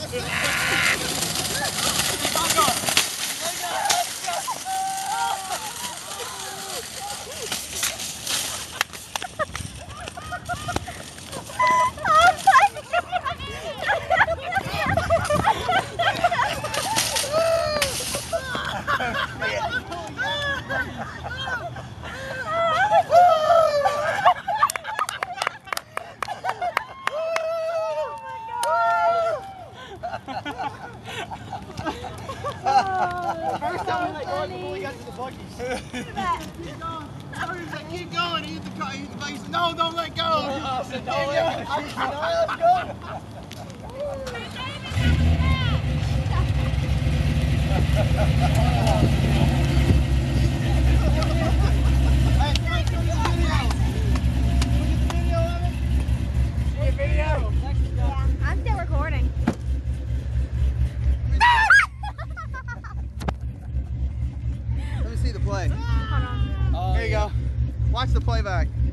First time we let go before we got to the buggies. Keep going, eat the face. No, don't let go. Let's go. I'm still recording. Let me see the play. Hold on. There you go. Watch the playback.